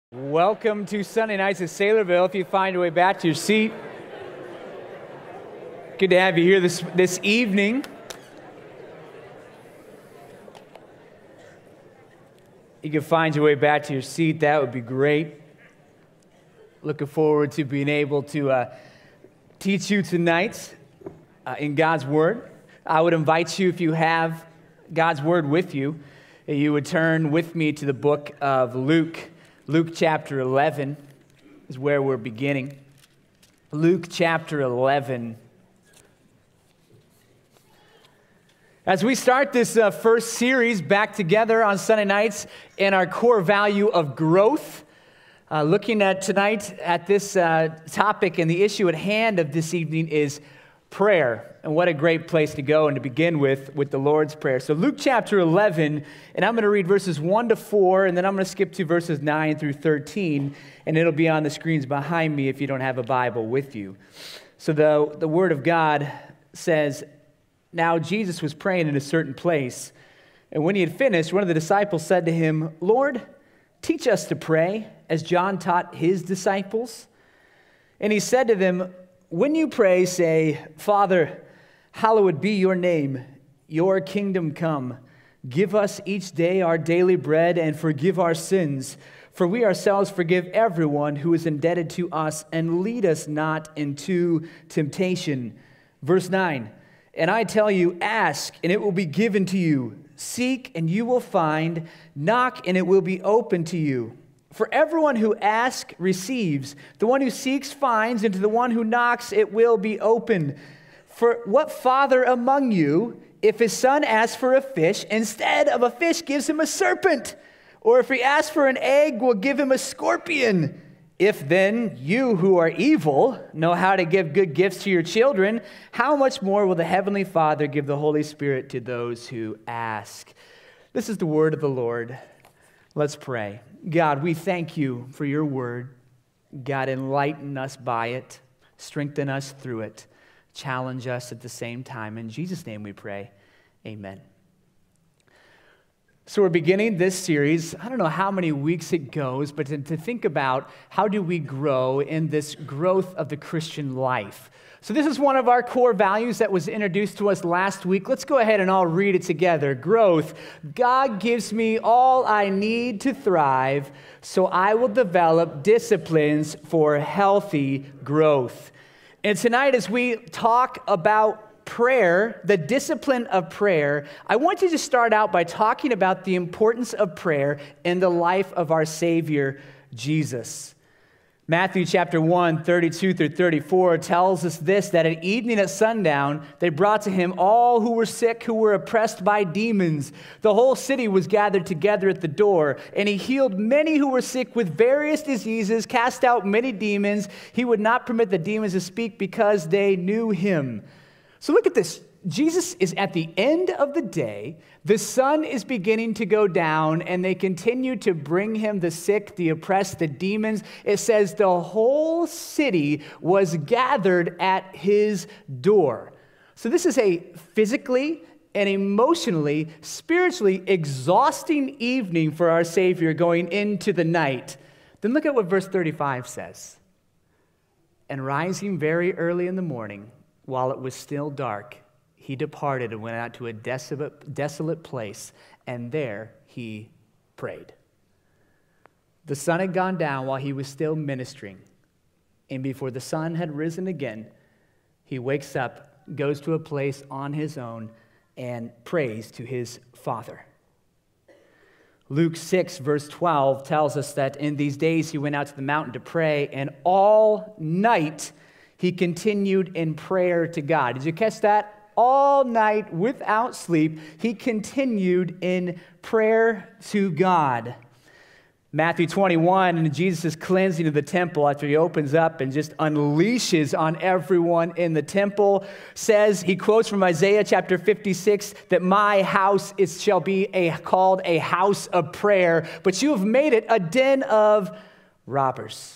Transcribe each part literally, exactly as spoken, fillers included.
Welcome to Sunday nights at Saylorville. If you find your way back to your seat, good to have you here this, this evening. You can find your way back to your seat. That would be great. Looking forward to being able to uh, teach you tonight uh, in God's Word. I would invite you, if you have God's Word with you, that you would turn with me to the book of Luke. Luke chapter eleven is where we're beginning. Luke chapter eleven. As we start this uh, first series back together on Sunday nights in our core value of growth, uh, looking at tonight at this uh, topic, and the issue at hand of this evening is prayer. And what a great place to go and to begin with, with the Lord's Prayer. So Luke chapter eleven, and I'm going to read verses one to four, and then I'm going to skip to verses nine through thirteen, and it'll be on the screens behind me if you don't have a Bible with you. So the, the Word of God says, "Now Jesus was praying in a certain place, and when he had finished, one of the disciples said to him, 'Lord, teach us to pray, as John taught his disciples.' And he said to them, 'When you pray, say, Father, hallowed be your name, your kingdom come. Give us each day our daily bread, and forgive our sins, for we ourselves forgive everyone who is indebted to us, and lead us not into temptation.'" Verse nine, "And I tell you, ask, and it will be given to you. Seek, and you will find. Knock, and it will be open to you. For everyone who asks receives, the one who seeks finds, and to the one who knocks it will be opened. For what father among you, if his son asks for a fish, instead of a fish gives him a serpent? Or if he asks for an egg, will give him a scorpion? If then you who are evil know how to give good gifts to your children, how much more will the Heavenly Father give the Holy Spirit to those who ask?" This is the word of the Lord. Let's pray. God, we thank you for your word. God, enlighten us by it. Strengthen us through it. Challenge us at the same time. In Jesus' name we pray. Amen. So we're beginning this series. I don't know how many weeks it goes, but to, to think about how do we grow in this growth of the Christian life. So this is one of our core values that was introduced to us last week. Let's go ahead and all read it together. Growth. God gives me all I need to thrive, so I will develop disciplines for healthy growth. And tonight, as we talk about prayer, the discipline of prayer, I want you to start out by talking about the importance of prayer in the life of our Savior, Jesus. Matthew chapter one, thirty-two through thirty-four tells us this, that at evening at sundown, they brought to him all who were sick, who were oppressed by demons. The whole city was gathered together at the door, and he healed many who were sick with various diseases, cast out many demons. He would not permit the demons to speak because they knew him. So look at this. Jesus is at the end of the day. The sun is beginning to go down, and they continue to bring him the sick, the oppressed, the demons. It says the whole city was gathered at his door. So this is a physically and emotionally, spiritually exhausting evening for our Savior going into the night. Then look at what verse thirty-five says. "And rising very early in the morning, while it was still dark, he departed and went out to a desolate, desolate place, and there he prayed." The sun had gone down while he was still ministering, and before the sun had risen again, he wakes up, goes to a place on his own, and prays to his Father. Luke six, verse twelve tells us that in these days he went out to the mountain to pray, and all night he continued in prayer to God. Did you catch that? All night without sleep, he continued in prayer to God. Matthew twenty-one, and Jesus' cleansing of the temple after he opens up and just unleashes on everyone in the temple, says, he quotes from Isaiah chapter fifty-six, that my house is, shall be a, called a house of prayer, but you have made it a den of robbers.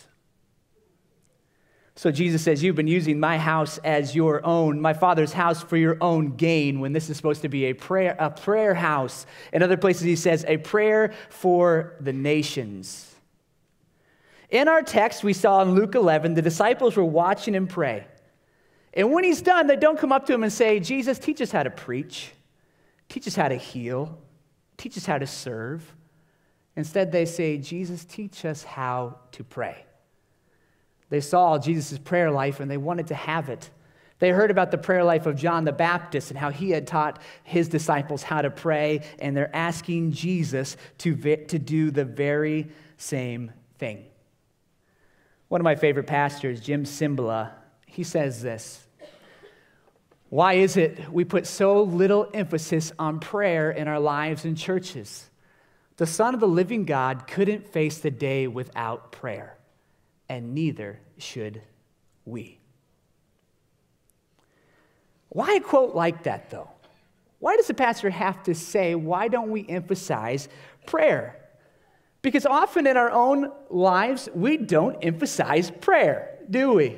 So Jesus says, you've been using my house as your own, my Father's house for your own gain, when this is supposed to be a prayer, a prayer house. In other places he says, a prayer for the nations. In our text, we saw in Luke eleven, the disciples were watching him pray. And when he's done, they don't come up to him and say, Jesus, teach us how to preach. Teach us how to heal. Teach us how to serve. Instead, they say, Jesus, teach us how to pray. They saw Jesus' prayer life and they wanted to have it. They heard about the prayer life of John the Baptist and how he had taught his disciples how to pray, and they're asking Jesus to, to do the very same thing. One of my favorite pastors, Jim Cymbala, he says this: why is it we put so little emphasis on prayer in our lives and churches? The Son of the living God couldn't face the day without prayer, and neither should we. Why a quote like that, though? Why does the pastor have to say, why don't we emphasize prayer? Because often in our own lives, we don't emphasize prayer, do we?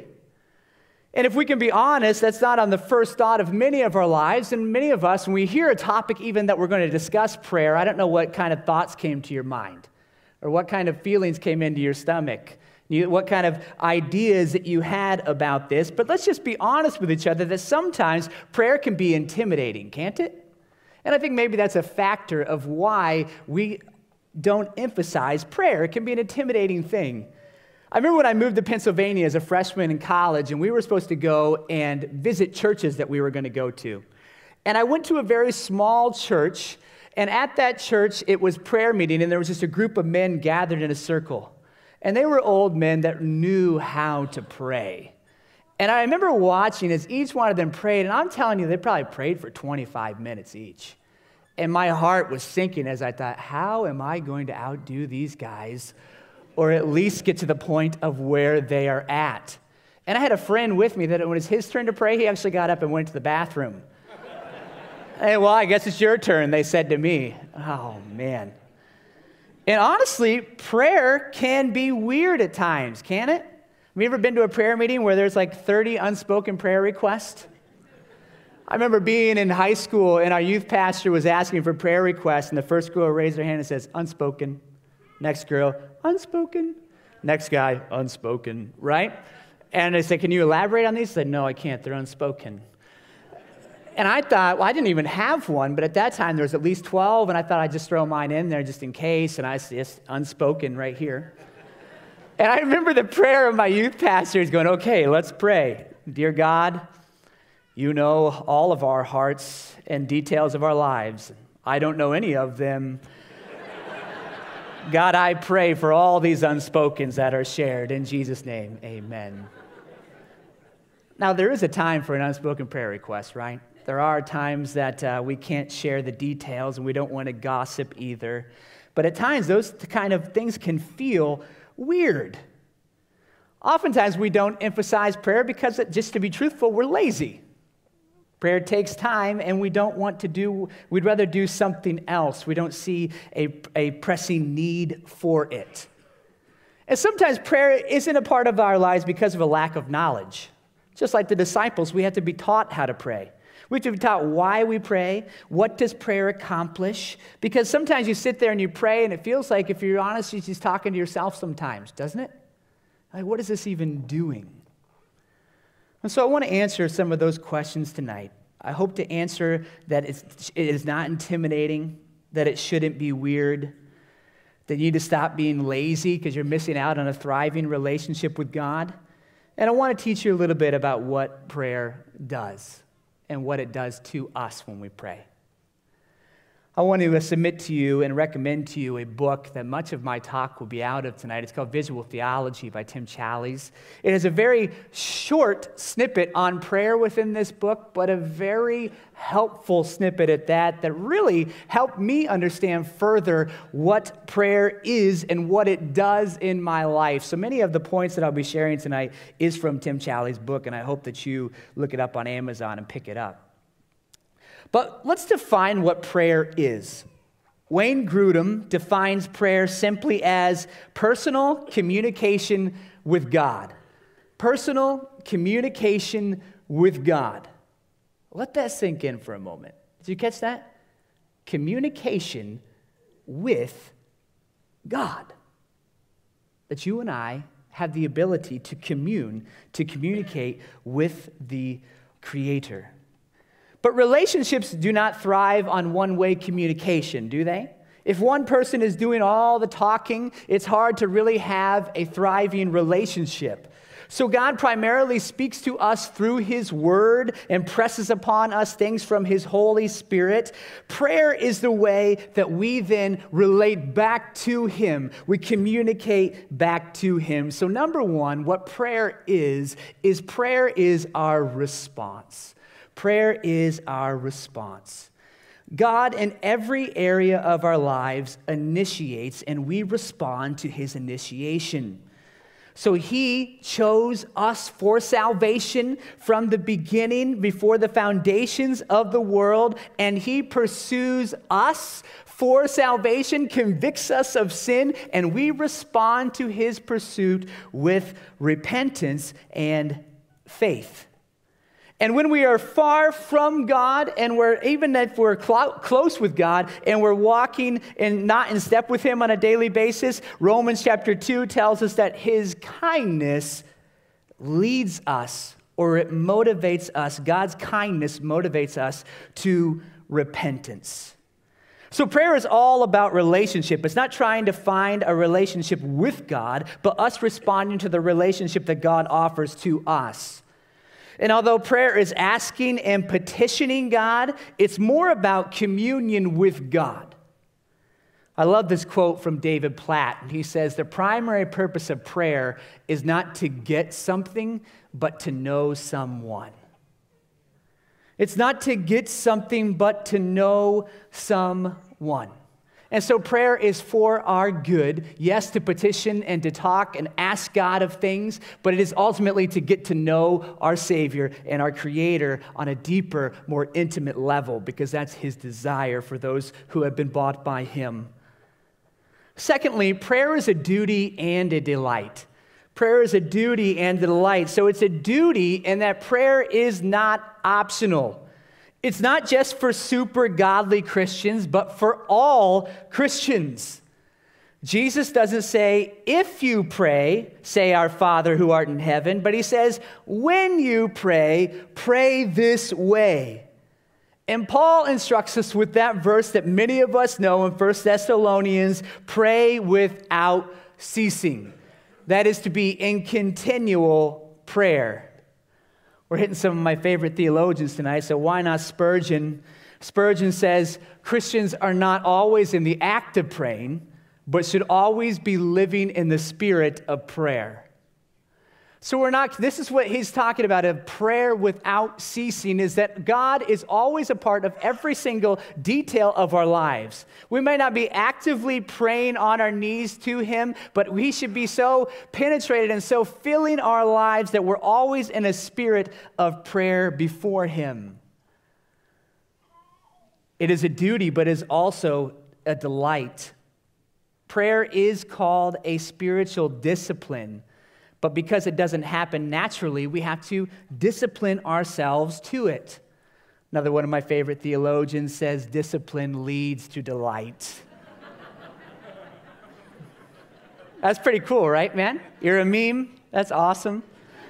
And if we can be honest, that's not on the first thought of many of our lives. And many of us, when we hear a topic even that we're going to discuss prayer, I don't know what kind of thoughts came to your mind or what kind of feelings came into your stomach, you, what kind of ideas that you had about this. But let's just be honest with each other that sometimes prayer can be intimidating, can't it? And I think maybe that's a factor of why we don't emphasize prayer. It can be an intimidating thing. I remember when I moved to Pennsylvania as a freshman in college, and we were supposed to go and visit churches that we were going to go to. And I went to a very small church, and at that church, it was prayer meeting, and there was just a group of men gathered in a circle. And they were old men that knew how to pray. And I remember watching as each one of them prayed, and I'm telling you, they probably prayed for twenty-five minutes each. And my heart was sinking as I thought, how am I going to outdo these guys, or at least get to the point of where they are at? And I had a friend with me that when it was his turn to pray, he actually got up and went to the bathroom. Hey, well, I guess it's your turn, they said to me. Oh, man. And honestly, prayer can be weird at times, can it? Have you ever been to a prayer meeting where there's like thirty unspoken prayer requests? I remember being in high school, and our youth pastor was asking for prayer requests, and the first girl raised her hand and says, unspoken. Next girl, unspoken. Next guy, unspoken, right? And I said, can you elaborate on these? He said, no, I can't. They're unspoken. And I thought, well, I didn't even have one, but at that time there was at least twelve, and I thought I'd just throw mine in there just in case, and I said, just unspoken right here. And I remember the prayer of my youth pastors going, okay, let's pray. Dear God, you know all of our hearts and details of our lives. I don't know any of them. God, I pray for all these unspokens that are shared. In Jesus' name, amen. Now, there is a time for an unspoken prayer request, right? There are times that uh, we can't share the details, and we don't want to gossip either. But at times, those kind of things can feel weird. Oftentimes, we don't emphasize prayer because, just to be truthful, we're lazy. Prayer takes time, and we don't want to do, we'd rather do something else. We don't see a, a pressing need for it. And sometimes prayer isn't a part of our lives because of a lack of knowledge. Just like the disciples, we have to be taught how to pray. We have to be taught why we pray, what does prayer accomplish? Because sometimes you sit there and you pray, and it feels like, if you're honest, you're just talking to yourself sometimes, doesn't it? Like, what is this even doing? And so I want to answer some of those questions tonight. I hope to answer that it's, it is not intimidating, that it shouldn't be weird, that you need to stop being lazy because you're missing out on a thriving relationship with God. And I want to teach you a little bit about what prayer does and what it does to us when we pray. I want to submit to you and recommend to you a book that much of my talk will be out of tonight. It's called Visual Theology by Tim Challies. It is a very short snippet on prayer within this book, but a very helpful snippet at that, that really helped me understand further what prayer is and what it does in my life. So many of the points that I'll be sharing tonight is from Tim Challies' book, and I hope that you look it up on Amazon and pick it up. But let's define what prayer is. Wayne Grudem defines prayer simply as personal communication with God. Personal communication with God. Let that sink in for a moment. Did you catch that? Communication with God. that you and I have the ability to commune, to communicate with the Creator. But relationships do not thrive on one-way communication, do they? If one person is doing all the talking, it's hard to really have a thriving relationship. So God primarily speaks to us through His Word and presses upon us things from His Holy Spirit. Prayer is the way that we then relate back to Him. We communicate back to Him. So number one, what prayer is, is prayer is our response. Prayer is our response. God, in every area of our lives, initiates, and we respond to His initiation. So He chose us for salvation from the beginning, before the foundations of the world, and He pursues us for salvation, convicts us of sin, and we respond to His pursuit with repentance and faith. And when we are far from God, and we're even if we're cl- close with God, and we're walking and not in step with Him on a daily basis, Romans chapter two tells us that His kindness leads us, or it motivates us. God's kindness motivates us to repentance. So prayer is all about relationship. It's not trying to find a relationship with God, but us responding to the relationship that God offers to us. And although prayer is asking and petitioning God, it's more about communion with God. I love this quote from David Platt. He says, "The primary purpose of prayer is not to get something, but to know someone." It's not to get something, but to know someone. And so prayer is for our good, yes, to petition and to talk and ask God of things, but it is ultimately to get to know our Savior and our Creator on a deeper, more intimate level, because that's His desire for those who have been bought by Him. Secondly, prayer is a duty and a delight. Prayer is a duty and a delight. So it's a duty in that prayer is not optional. It's not just for super godly Christians, but for all Christians. Jesus doesn't say, if you pray, say our Father who art in heaven, but He says, when you pray, pray this way. And Paul instructs us with that verse that many of us know in First Thessalonians, pray without ceasing. That is to be in continual prayer. We're hitting some of my favorite theologians tonight, so why not Spurgeon? Spurgeon says, Christians are not always in the act of praying, but should always be living in the spirit of prayer. So we're not, this is what he's talking about, of prayer without ceasing, is that God is always a part of every single detail of our lives. We may not be actively praying on our knees to Him, but we should be so penetrated and so filling our lives that we're always in a spirit of prayer before Him. It is a duty, but is also a delight. Prayer is called a spiritual discipline. But because it doesn't happen naturally, we have to discipline ourselves to it. Another one of my favorite theologians says, discipline leads to delight. That's pretty cool, right, man? You're a meme? That's awesome.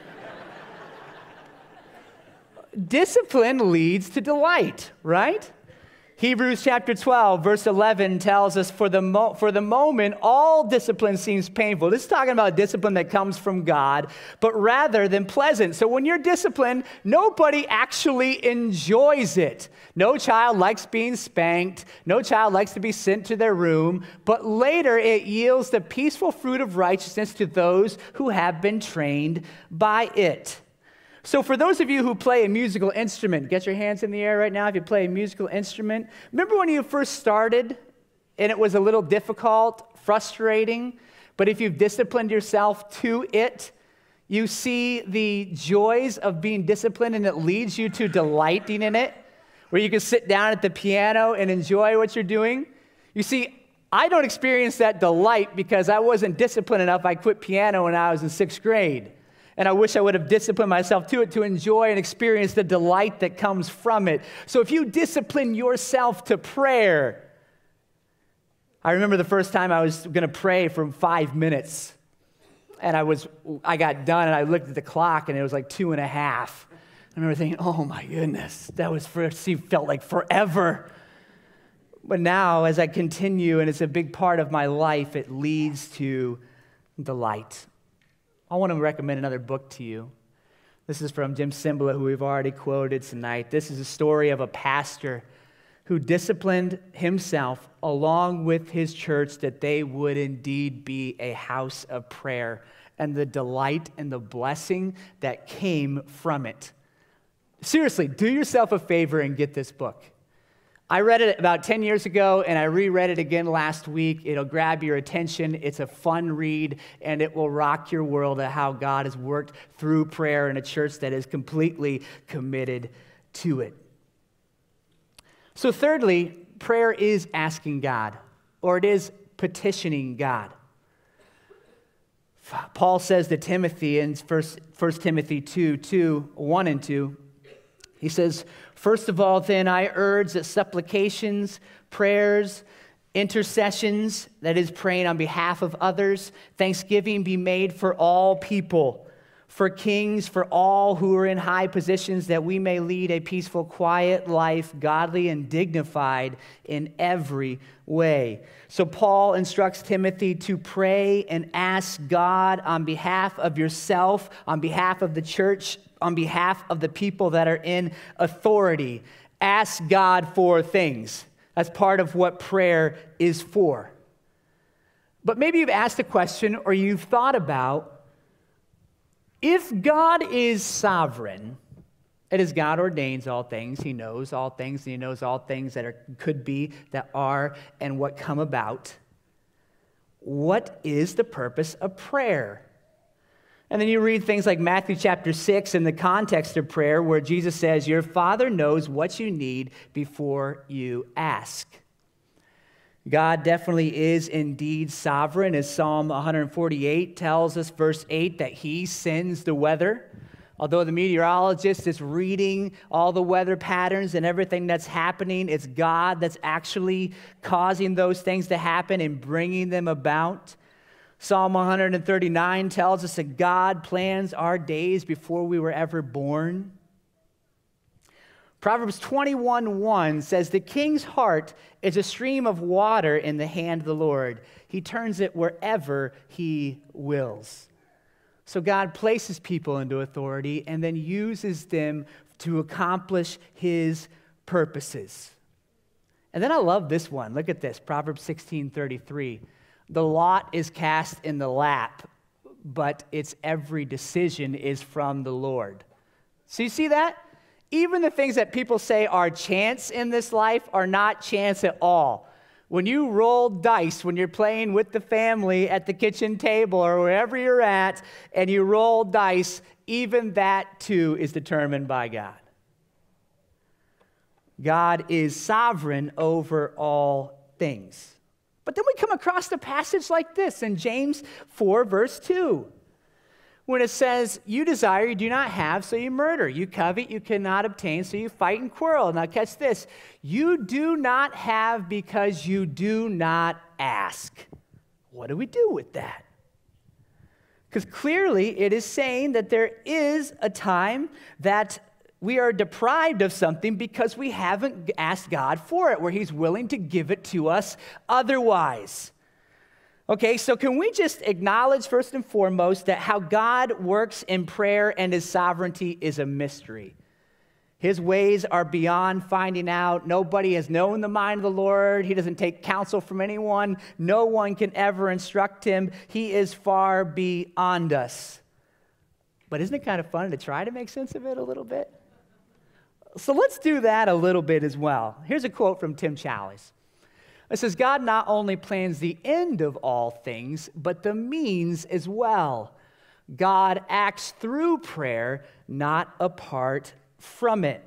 Discipline leads to delight, right? Hebrews chapter twelve, verse eleven tells us, for the, mo- for the moment, all discipline seems painful. This is talking about discipline that comes from God, but rather than pleasant. So when you're disciplined, nobody actually enjoys it. No child likes being spanked. No child likes to be sent to their room. But later, it yields the peaceful fruit of righteousness to those who have been trained by it. So for those of you who play a musical instrument, get your hands in the air right now if you play a musical instrument. Remember when you first started and it was a little difficult, frustrating, but if you've disciplined yourself to it, you see the joys of being disciplined and it leads you to delighting in it, where you can sit down at the piano and enjoy what you're doing. You see, I don't experience that delight because I wasn't disciplined enough. I quit piano when I was in sixth grade. And I wish I would have disciplined myself to it to enjoy and experience the delight that comes from it. So if you discipline yourself to prayer, I remember the first time I was going to pray for five minutes. And I was, I got done, and I looked at the clock, and it was like two and a half. I remember thinking, oh my goodness, that was for, it felt like forever. But now, as I continue, and it's a big part of my life, it leads to delight. I want to recommend another book to you. This is from Jim Cymbala, who we've already quoted tonight. This is a story of a pastor who disciplined himself along with his church that they would indeed be a house of prayer, and the delight and the blessing that came from it. Seriously, do yourself a favor and get this book. I read it about ten years ago, and I reread it again last week. It'll grab your attention. It's a fun read, and it will rock your world at how God has worked through prayer in a church that is completely committed to it. So thirdly, prayer is asking God, or it is petitioning God. Paul says to Timothy in First Timothy two, two, one and two, he says, first of all, then I urge that supplications, prayers, intercessions, that is praying on behalf of others, thanksgiving be made for all people, for kings, for all who are in high positions, that we may lead a peaceful, quiet life, godly and dignified in every way. So Paul instructs Timothy to pray and ask God on behalf of yourself, on behalf of the church, on behalf of the people that are in authority. Ask God for things. That's part of what prayer is for. But maybe you've asked a question, or you've thought about, if God is sovereign, it is God ordains all things. He knows all things, and he knows all things that are, could be, that are, and what come about. What is the purpose of prayer? And then you read things like Matthew chapter six in the context of prayer, where Jesus says, your Father knows what you need before you ask. God definitely is indeed sovereign, as Psalm one forty-eight tells us, verse eight, that he sends the weather. Although the meteorologist is reading all the weather patterns and everything that's happening, it's God that's actually causing those things to happen and bringing them about. Psalm one thirty-nine tells us that God plans our days before we were ever born. Proverbs twenty-one one says, the king's heart is a stream of water in the hand of the Lord. He turns it wherever he wills. So God places people into authority and then uses them to accomplish his purposes. And then I love this one. Look at this, Proverbs sixteen thirty-three. The lot is cast in the lap, but its every decision is from the Lord. So you see that? Even the things that people say are chance in this life are not chance at all. When you roll dice, when you're playing with the family at the kitchen table or wherever you're at, and you roll dice, even that too is determined by God. God is sovereign over all things. But then we come across a passage like this in James four, verse two, when it says, you desire, you do not have, so you murder. You covet, you cannot obtain, so you fight and quarrel. Now catch this. You do not have because you do not ask. What do we do with that? Because clearly it is saying that there is a time that we are deprived of something because we haven't asked God for it, where he's willing to give it to us otherwise. Okay, so can we just acknowledge first and foremost that how God works in prayer and his sovereignty is a mystery. His ways are beyond finding out. Nobody has known the mind of the Lord. He doesn't take counsel from anyone. No one can ever instruct him. He is far beyond us. But isn't it kind of fun to try to make sense of it a little bit? So let's do that a little bit as well. Here's a quote from Tim Challies. It says, God not only plans the end of all things, but the means as well. God acts through prayer, not apart from it.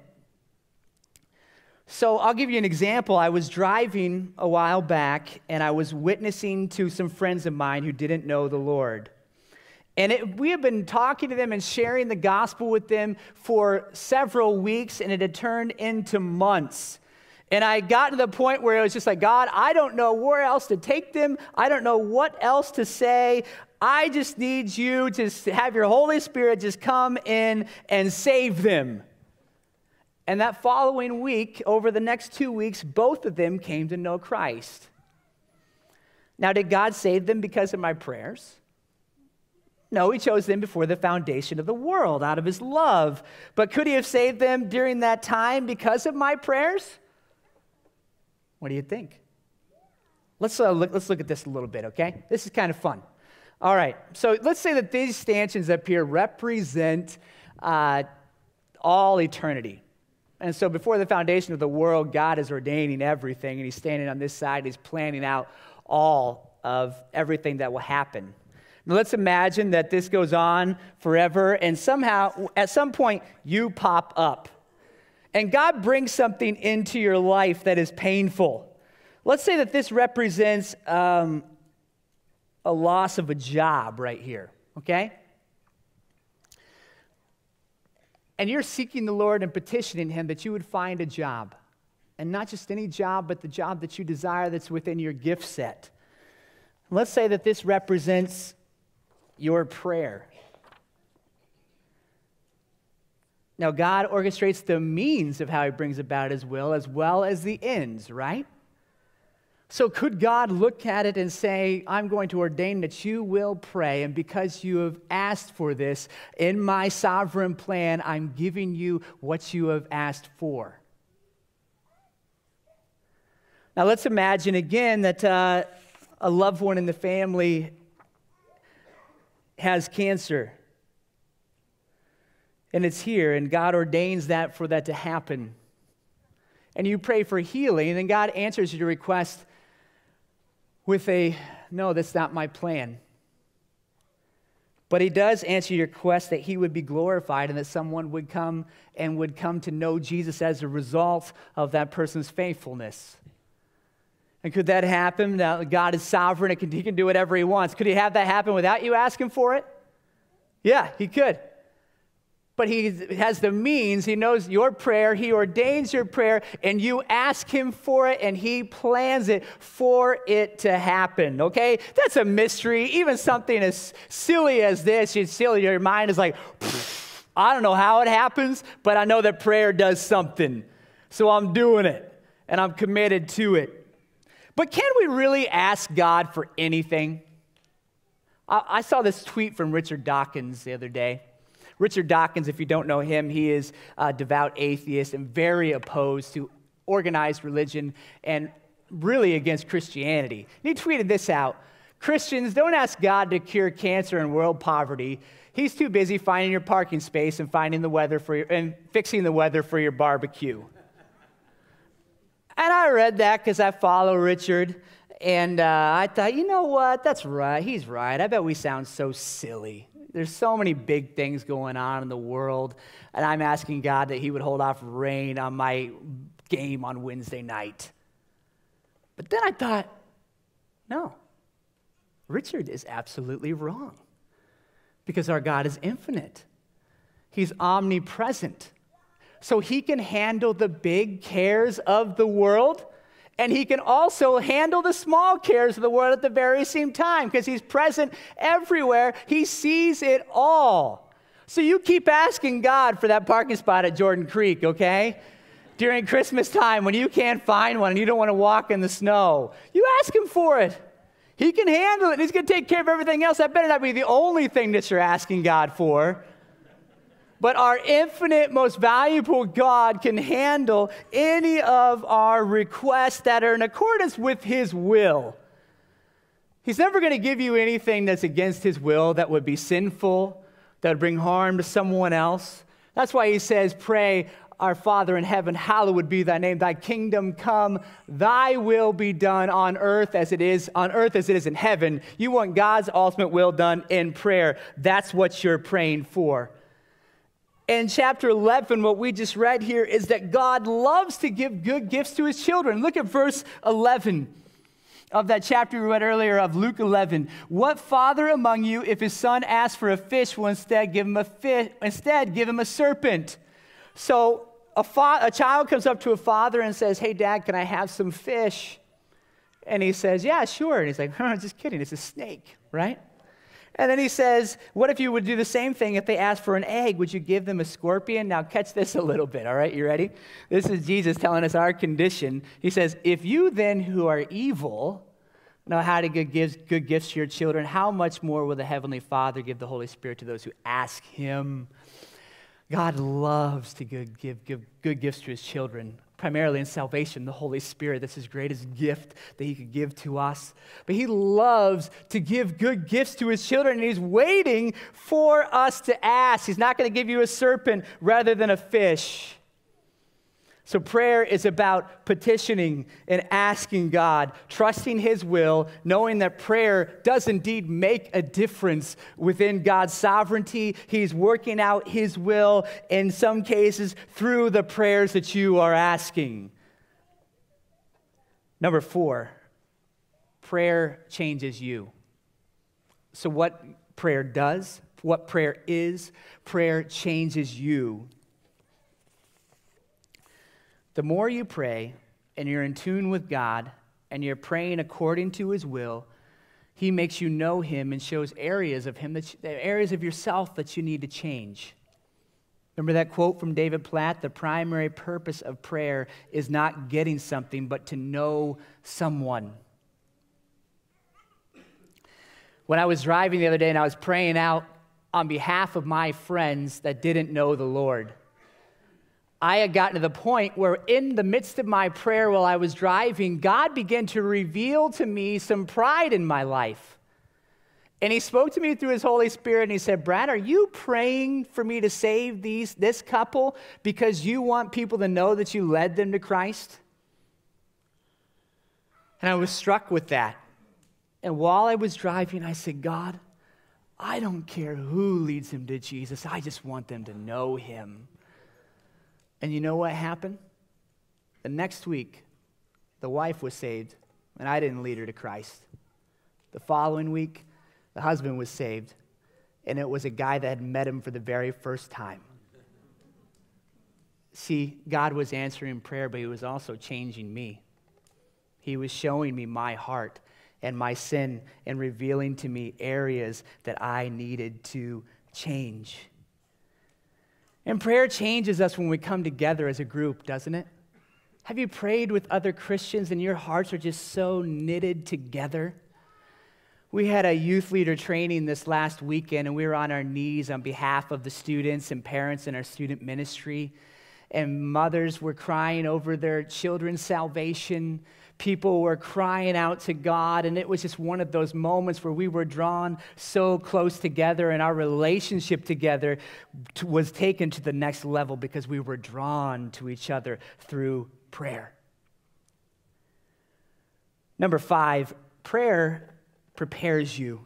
So I'll give you an example. I was driving a while back, and I was witnessing to some friends of mine who didn't know the Lord. And it, we have been talking to them and sharing the gospel with them for several weeks, and it had turned into months. And I got to the point where it was just like, God, I don't know where else to take them. I don't know what else to say. I just need you to have your Holy Spirit just come in and save them. And that following week, over the next two weeks, both of them came to know Christ. Now, did God save them because of my prayers? No, he chose them before the foundation of the world out of his love. But could he have saved them during that time because of my prayers? What do you think? Let's, uh, look, let's look at this a little bit, okay? This is kind of fun. All right, so let's say that these stanchions up here represent uh, all eternity. And so before the foundation of the world, God is ordaining everything, and he's standing on this side, he's planning out all of everything that will happen. Now let's imagine that this goes on forever, and somehow, at some point, you pop up. And God brings something into your life that is painful. Let's say that this represents um, a loss of a job right here, okay? And you're seeking the Lord and petitioning him that you would find a job. And not just any job, but the job that you desire that's within your gift set. Let's say that this represents your prayer. Now, God orchestrates the means of how he brings about his will as well as the ends, right? So could God look at it and say, I'm going to ordain that you will pray, and because you have asked for this, in my sovereign plan, I'm giving you what you have asked for. Now let's imagine again that uh, a loved one in the family has cancer. And it's here, and God ordains that for that to happen. And you pray for healing, and then God answers your request with a, no, that's not my plan. But he does answer your request that he would be glorified and that someone would come and would come to know Jesus as a result of that person's faithfulness. And could that happen? Now, God is sovereign. It can, he can do whatever he wants. Could he have that happen without you asking for it? Yeah, he could. But he has the means. He knows your prayer. He ordains your prayer, and you ask him for it, and he plans it for it to happen, okay? That's a mystery. Even something as silly as this, you silly, your mind is like, I don't know how it happens, but I know that prayer does something. So I'm doing it, and I'm committed to it. But can we really ask God for anything? I, I saw this tweet from Richard Dawkins the other day. Richard Dawkins, if you don't know him, he is a devout atheist and very opposed to organized religion and really against Christianity. And he tweeted this out: Christians, don't ask God to cure cancer and world poverty. He's too busy finding your parking space and finding the weather for your, and fixing the weather for your barbecue. And I read that because I follow Richard, and uh, I thought, you know what? That's right. He's right. I bet we sound so silly. There's so many big things going on in the world, and I'm asking God that he would hold off rain on my game on Wednesday night. But then I thought, no, Richard is absolutely wrong, because our God is infinite. He's omnipresent. So he can handle the big cares of the world, and he can also handle the small cares of the world at the very same time, because he's present everywhere. He sees it all. So you keep asking God for that parking spot at Jordan Creek, okay? During Christmas time when you can't find one and you don't want to walk in the snow. You ask him for it. He can handle it. He's going to take care of everything else. That better not be the only thing that you're asking God for. But our infinite, most valuable God can handle any of our requests that are in accordance with his will. He's never going to give you anything that's against his will, that would be sinful, that would bring harm to someone else. That's why he says, pray, our Father in heaven, hallowed be thy name. Thy kingdom come, thy will be done on earth as it is on earth as it is in heaven. You want God's ultimate will done in prayer. That's what you're praying for. In chapter eleven, what we just read here is that God loves to give good gifts to his children. Look at verse eleven of that chapter we read earlier of Luke eleven. What father among you, if his son asks for a fish, will instead give him a fish, instead give him a serpent? So a, fa- a child comes up to a father and says, hey, Dad, can I have some fish? And he says, yeah, sure. And he's like, huh, just kidding. It's a snake, right? And then he says, what if you would do the same thing if they asked for an egg? Would you give them a scorpion? Now catch this a little bit, all right? You ready? This is Jesus telling us our condition. He says, if you then who are evil know how to give good gifts to your children, how much more will the Heavenly Father give the Holy Spirit to those who ask him? God loves to give, give, give good gifts to his children, primarily in salvation, the Holy Spirit. That's his greatest gift that he could give to us. But he loves to give good gifts to his children, and he's waiting for us to ask. He's not going to give you a serpent rather than a fish. So prayer is about petitioning and asking God, trusting his will, knowing that prayer does indeed make a difference within God's sovereignty. He's working out his will in some cases through the prayers that you are asking. Number four, prayer changes you. So what prayer does, what prayer is, prayer changes you. The more you pray and you're in tune with God and you're praying according to his will, he makes you know him and shows areas of him, that you, areas of yourself that you need to change. Remember that quote from David Platt? The primary purpose of prayer is not getting something, but to know someone. When I was driving the other day and I was praying out on behalf of my friends that didn't know the Lord, I had gotten to the point where in the midst of my prayer while I was driving, God began to reveal to me some pride in my life. And he spoke to me through his Holy Spirit and he said, Brad, are you praying for me to save these this couple because you want people to know that you led them to Christ? And I was struck with that. And while I was driving, I said, God, I don't care who leads them to Jesus. I just want them to know him. And you know what happened? The next week, the wife was saved, and I didn't lead her to Christ. The following week, the husband was saved, and it was a guy that had met him for the very first time. See, God was answering prayer, but he was also changing me. He was showing me my heart and my sin and revealing to me areas that I needed to change. And prayer changes us when we come together as a group, doesn't it? Have you prayed with other Christians and your hearts are just so knitted together? We had a youth leader training this last weekend, and we were on our knees on behalf of the students and parents in our student ministry. And mothers were crying over their children's salvation. People were crying out to God, and it was just one of those moments where we were drawn so close together, and our relationship together was taken to the next level because we were drawn to each other through prayer. Number five, prayer prepares you.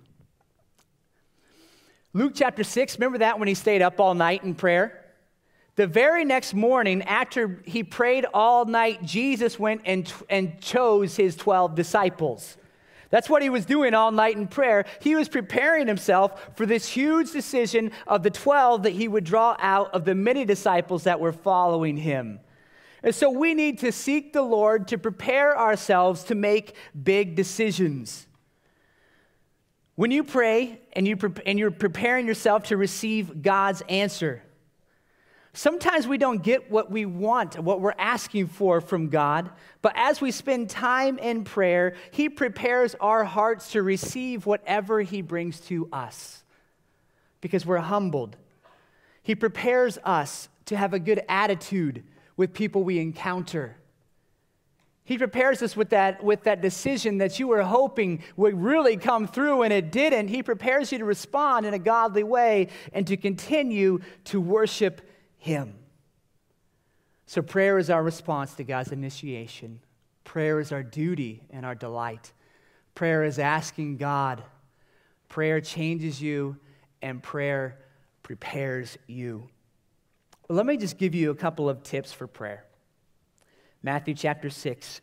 Luke chapter six, remember that when he stayed up all night in prayer? The very next morning, after he prayed all night, Jesus went and, and chose his twelve disciples. That's what he was doing all night in prayer. He was preparing himself for this huge decision of the twelve that he would draw out of the many disciples that were following him. And so we need to seek the Lord to prepare ourselves to make big decisions. When you pray and, you pre- and you're preparing yourself to receive God's answer, sometimes we don't get what we want, what we're asking for from God, but as we spend time in prayer, he prepares our hearts to receive whatever he brings to us because we're humbled. He prepares us to have a good attitude with people we encounter. He prepares us with that, with that decision that you were hoping would really come through and it didn't. He prepares you to respond in a godly way and to continue to worship him. So prayer is our response to God's initiation. Prayer is our duty and our delight. Prayer is asking God. Prayer changes you, and prayer prepares you. Well, let me just give you a couple of tips for prayer. Matthew chapter six.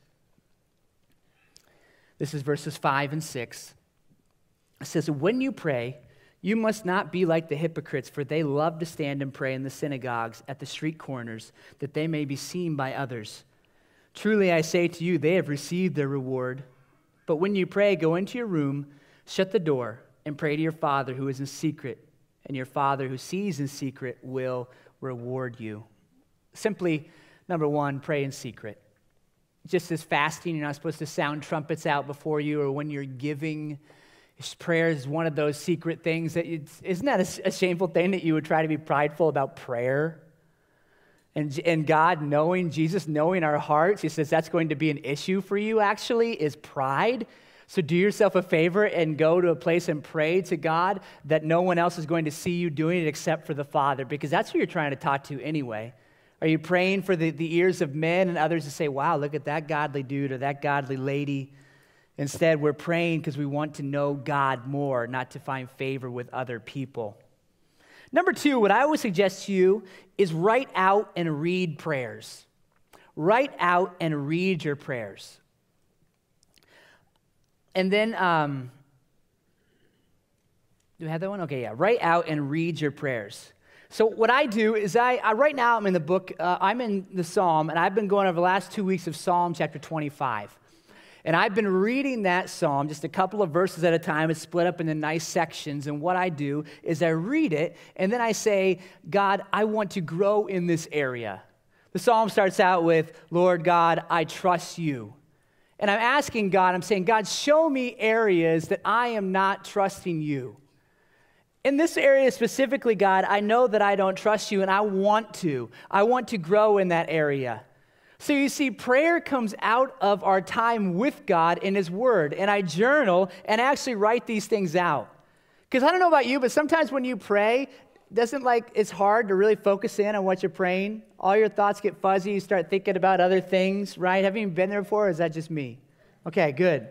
This is verses five and six. It says, when you pray, you must not be like the hypocrites, for they love to stand and pray in the synagogues at the street corners, that they may be seen by others. Truly I say to you, they have received their reward. But when you pray, go into your room, shut the door, and pray to your Father who is in secret, and your Father who sees in secret will reward you. Simply, number one, pray in secret. Just as fasting, you're not supposed to sound trumpets out before you, or when you're giving. Prayer is one of those secret things that it's, isn't that a, a shameful thing that you would try to be prideful about prayer? And, and God knowing, Jesus knowing our hearts, he says that's going to be an issue for you actually, is pride. So do yourself a favor and go to a place and pray to God that no one else is going to see you doing it except for the Father, because that's who you're trying to talk to anyway. Are you praying for the, the ears of men and others to say, wow, look at that godly dude or that godly lady? Instead, we're praying because we want to know God more, not to find favor with other people. Number two, what I would suggest to you is write out and read prayers. Write out and read your prayers. And then, um, do we have that one? Okay, yeah. Write out and read your prayers. So what I do is I, I right now I'm in the book, uh, I'm in the Psalm, and I've been going over the last two weeks of Psalm chapter twenty-five. And I've been reading that psalm, just a couple of verses at a time. It's split up into nice sections. And what I do is I read it, and then I say, God, I want to grow in this area. The psalm starts out with, Lord God, I trust you. And I'm asking God, I'm saying, God, show me areas that I am not trusting you. In this area specifically, God, I know that I don't trust you, and I want to. I want to grow in that area. So you see, prayer comes out of our time with God in his word. And I journal and actually write these things out. Because I don't know about you, but sometimes when you pray, doesn't like it's hard to really focus in on what you're praying? All your thoughts get fuzzy. You start thinking about other things, right? Have you been there before, or is that just me? Okay, good.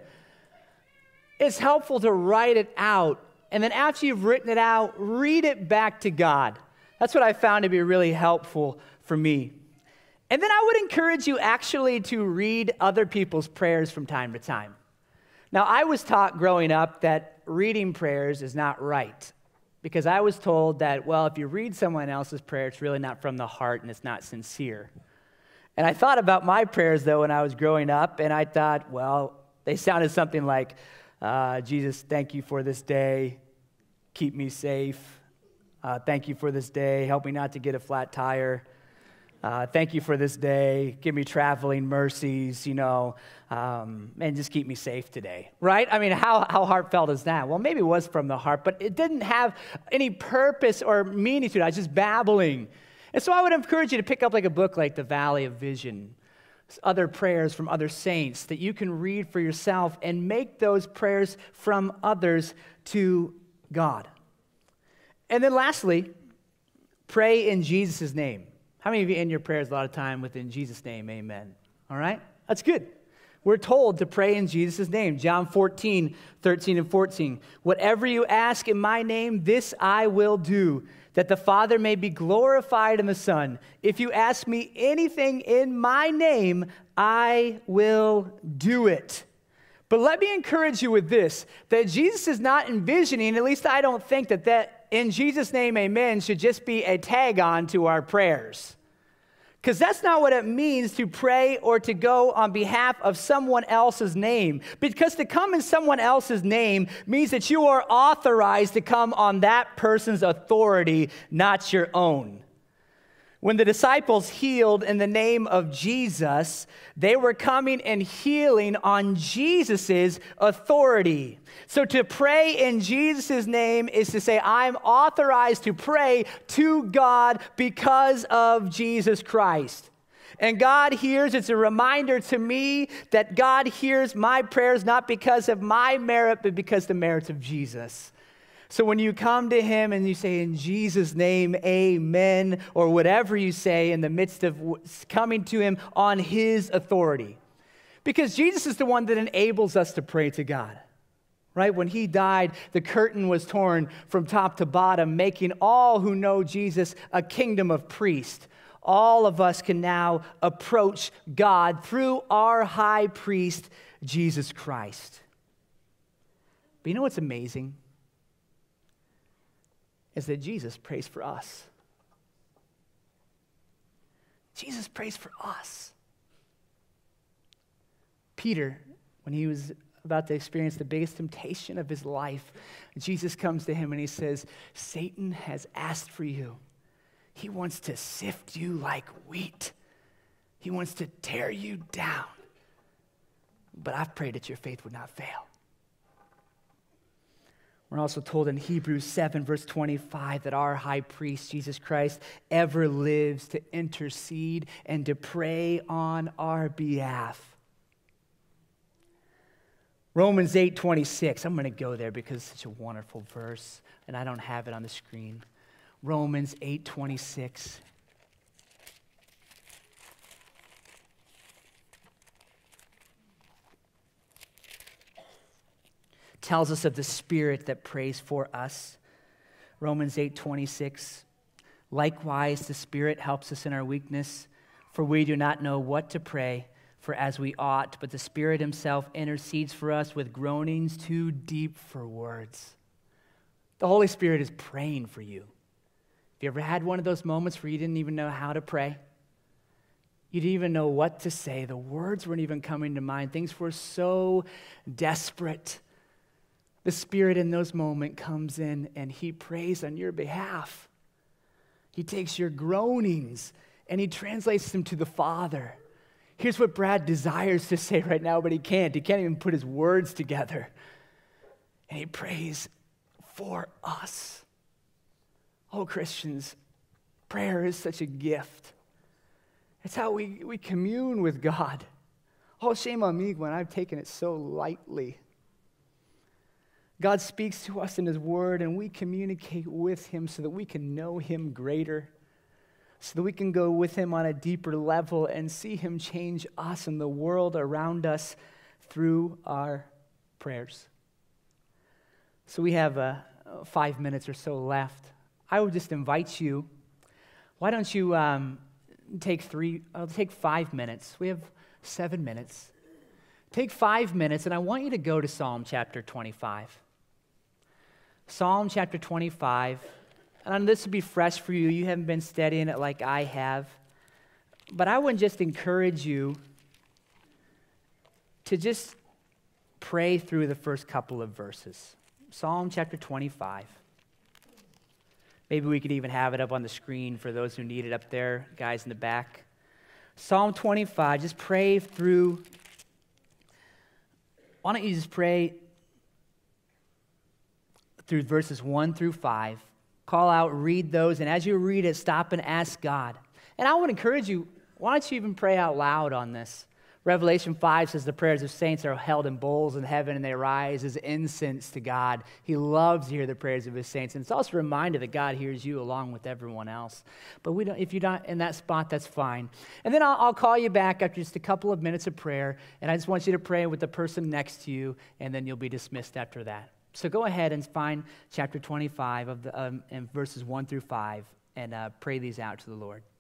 It's helpful to write it out. And then after you've written it out, read it back to God. That's what I found to be really helpful for me. And then I would encourage you actually to read other people's prayers from time to time. Now, I was taught growing up that reading prayers is not right, because I was told that, well, if you read someone else's prayer, it's really not from the heart and it's not sincere. And I thought about my prayers, though, when I was growing up, and I thought, well, they sounded something like, uh, Jesus, thank you for this day. Keep me safe. Uh, thank you for this day. Help me not to get a flat tire. Uh, thank you for this day. Give me traveling mercies, you know, um, and just keep me safe today, right? I mean, how, how heartfelt is that? Well, maybe it was from the heart, but it didn't have any purpose or meaning to it. I was just babbling. And so I would encourage you to pick up like a book like The Valley of Vision, other prayers from other saints that you can read for yourself and make those prayers from others to God. And then lastly, pray in Jesus' name. How many of you end your prayers a lot of time with in Jesus' name, amen? All right? That's good. We're told to pray in Jesus' name. John fourteen, thirteen and fourteen. Whatever you ask in my name, this I will do, that the Father may be glorified in the Son. If you ask me anything in my name, I will do it. But let me encourage you with this, that Jesus is not envisioning, at least I don't think that that in Jesus' name, amen, should just be a tag on to our prayers. Because that's not what it means to pray or to go on behalf of someone else's name. Because to come in someone else's name means that you are authorized to come on that person's authority, not your own. When the disciples healed in the name of Jesus, they were coming and healing on Jesus' authority. So to pray in Jesus' name is to say, I'm authorized to pray to God because of Jesus Christ. And God hears, it's a reminder to me that God hears my prayers not because of my merit, but because of the merits of Jesus. So when you come to him and you say, in Jesus' name, amen, or whatever you say in the midst of coming to him on his authority. Because Jesus is the one that enables us to pray to God. Right? When he died, the curtain was torn from top to bottom, making all who know Jesus a kingdom of priests. All of us can now approach God through our high priest, Jesus Christ. But you know what's amazing? Is that Jesus prays for us. Jesus prays for us. Peter, when he was about to experience the biggest temptation of his life. Jesus comes to him and he says, Satan has asked for you. He wants to sift you like wheat. He wants to tear you down. But I've prayed that your faith would not fail. We're also told in Hebrews seven, verse twenty-five, that our high priest, Jesus Christ, ever lives to intercede and to pray on our behalf. Romans eight twenty-six, I'm going to go there because it's such a wonderful verse, and I don't have it on the screen. Romans eight twenty-six. Tells us of the Spirit that prays for us. Romans eight twenty-six. Likewise, the Spirit helps us in our weakness, for we do not know what to pray for as we ought, but the Spirit himself intercedes for us with groanings too deep for words. The Holy Spirit is praying for you. Have you ever had one of those moments where you didn't even know how to pray? You didn't even know what to say. The words weren't even coming to mind. Things were so desperate. The Spirit in those moments comes in and he prays on your behalf. He takes your groanings and he translates them to the Father. Here's what Brad desires to say right now, but he can't. He can't even put his words together. And he prays for us. Oh, Christians, prayer is such a gift. It's how we, we commune with God. Oh, shame on me when I've taken it so lightly. God speaks to us in his word, and we communicate with him so that we can know him greater, so that we can go with him on a deeper level and see him change us and the world around us through our prayers. So we have uh, five minutes or so left. I would just invite you, why don't you um, take three, I'll take five minutes. We have seven minutes. Take five minutes, and I want you to go to Psalm chapter twenty-five. Psalm chapter twenty-five, and this will be fresh for you. You haven't been studying it like I have. But I would just encourage you to just pray through the first couple of verses. Psalm chapter twenty-five. Maybe we could even have it up on the screen for those who need it up there, guys in the back. Psalm twenty-five, just pray through. Why don't you just pray through verses one through five. Call out, read those, and as you read it, stop and ask God. And I would encourage you, why don't you even pray out loud on this? Revelation five says the prayers of saints are held in bowls in heaven, and they rise as incense to God. He loves to hear the prayers of his saints, and it's also a reminder that God hears you along with everyone else. But we don't. If you're not in that spot, that's fine. And then I'll, I'll call you back after just a couple of minutes of prayer, and I just want you to pray with the person next to you, and then you'll be dismissed after that. So go ahead and find chapter twenty-five of the um, and verses one through five, and uh, pray these out to the Lord.